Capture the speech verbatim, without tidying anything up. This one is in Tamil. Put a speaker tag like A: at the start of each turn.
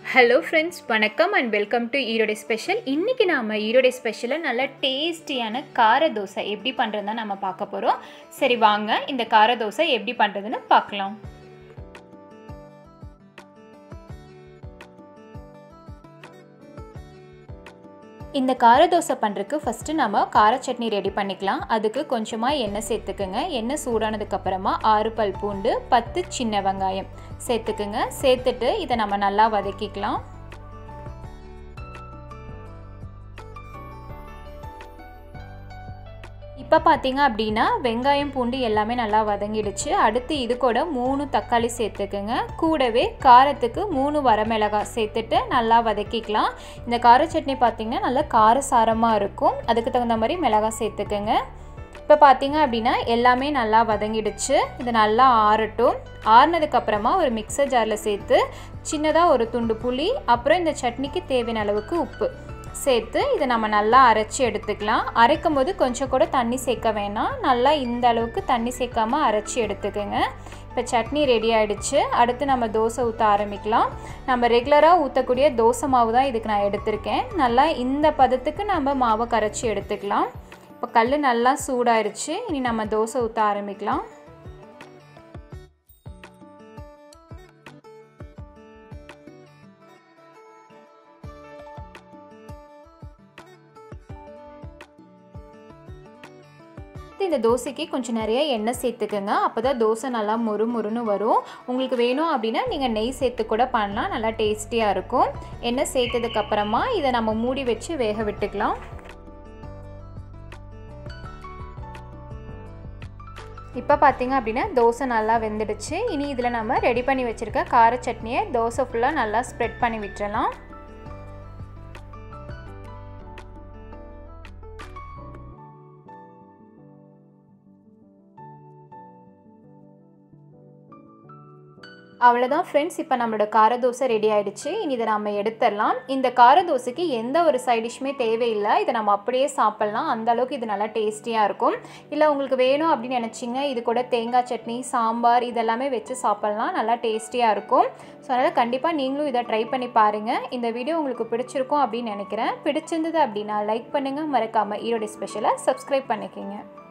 A: Hello friends, வணக்கம் and welcome to Erode special. இன்னைக்கு நாம ஈரோடு ஸ்பெஷல்ல நல்ல டேஸ்டியான கார தோசை எப்படி பண்றதுன்னு நாம பார்க்க போறோம். சரி வாங்க இந்த கார தோசை எப்படி பண்றதுன்னு பார்க்கலாம். இந்த கார தோசை பண்றதுக்கு ஃபர்ஸ்ட் நாம கார சட்னி ரெடி பண்ணிக்கலாம். அதுக்கு கொஞ்சமா எண்ணெய் சேர்த்துக்கங்க. எண்ணெய் சூடானதுக்கு அப்புறமா ஆறு பல் பூண்டு, பத்து சின்ன வெங்காயம் சேர்த்துக்கங்க. சேர்த்துட்டு இதை நம்ம நல்லா வதக்கிக்கலாம். இப்போ பார்த்தீங்க அப்படின்னா வெங்காயம் பூண்டு எல்லாமே நல்லா வதங்கிடுச்சு. அடுத்து இது கூட மூணு தக்காளி சேர்த்துக்குங்க. கூடவே காரத்துக்கு மூணு வரமிளகாய் சேர்த்துட்டு நல்லா வதக்கிக்கலாம். இந்த கார சட்னி பார்த்தீங்கன்னா நல்லா காரசாரமாக இருக்கும். அதுக்கு தகுந்த மாதிரி மிளகாய் சேர்த்துக்குங்க. இப்போ பார்த்தீங்க அப்படின்னா எல்லாமே நல்லா வதங்கிடுச்சு. இது நல்லா ஆறட்டும். ஆறுனதுக்கப்புறமா ஒரு மிக்சர் ஜாரில் சேர்த்து சின்னதாக ஒரு துண்டு புளி, அப்புறம் இந்த சட்னிக்கு தேவையான அளவுக்கு உப்பு சேர்த்து இதை நம்ம நல்லா அரைச்சி எடுத்துக்கலாம். அரைக்கும் போது கொஞ்சம் கூட தண்ணி சேர்க்க வேணாம். நல்லா இந்த அளவுக்கு தண்ணி சேர்க்காமல் அரைச்சி எடுத்துக்கோங்க. இப்போ சட்னி ரெடி ஆகிடுச்சு. அடுத்து நம்ம தோசை ஊற்ற ஆரம்பிக்கலாம். நம்ம ரெகுலராக ஊற்றக்கூடிய தோசை மாவு தான் இதுக்கு நான் எடுத்திருக்கேன். நல்லா இந்த பதத்துக்கு நம்ம மாவை கரைச்சி எடுத்துக்கலாம். இப்போ கல் நல்லா சூடாயிருச்சு. இனி நம்ம தோசை ஊற்ற ஆரம்பிக்கலாம். இந்த தோசைக்கு கொஞ்சம் நிறைய எண்ணெய் சேர்த்துக்கங்க. அப்போ தான் தோசை நல்லா மொறு மொறுன்னு வரும். உங்களுக்கு வேணும் அப்படின்னா நீங்கள் நெய் சேர்த்து கூட பண்ணலாம். நல்லா டேஸ்டியாக இருக்கும். எண்ணெய் சேர்த்ததுக்கப்புறமா இதை நம்ம மூடி வச்சு வேக விட்டுக்கலாம். இப்போ பார்த்தீங்க அப்படின்னா தோசை நல்லா வெந்துடுச்சு. இனி இதில் நம்ம ரெடி பண்ணி வச்சுருக்க கார சட்னியை தோசை ஃபுல்லாக நல்லா ஸ்ப்ரெட் பண்ணி விட்டுறலாம். அவ்வளோதான் ஃப்ரெண்ட்ஸ், இப்போ நம்மளோட கார தோசை ரெடி ஆகிடுச்சு. இனி இதை நம்ம எடுத்துடலாம். இந்த கார தோசைக்கு எந்த ஒரு சைட் டிஷ்ஷுமே தேவையில்லை. இதை நம்ம அப்படியே சாப்பிட்லாம். அந்த அளவுக்கு இது நல்லா டேஸ்டியாக இருக்கும். இல்லை உங்களுக்கு வேணும் அப்படின்னு நினச்சிங்க இது கூட தேங்காய் சட்னி, சாம்பார் இதெல்லாமே வச்சு சாப்பிட்லாம். நல்லா டேஸ்டியாக இருக்கும். ஸோ அதனால் கண்டிப்பாக நீங்களும் இதை ட்ரை பண்ணி பாருங்கள். இந்த வீடியோ உங்களுக்கு பிடிச்சிருக்கும் அப்படின்னு நினைக்கிறேன். பிடிச்சிருந்தது அப்படின்னா லைக் பண்ணுங்கள். மறக்காமல் ஈரோடு ஸ்பெஷலை சப்ஸ்கிரைப் பண்ணிக்கோங்க.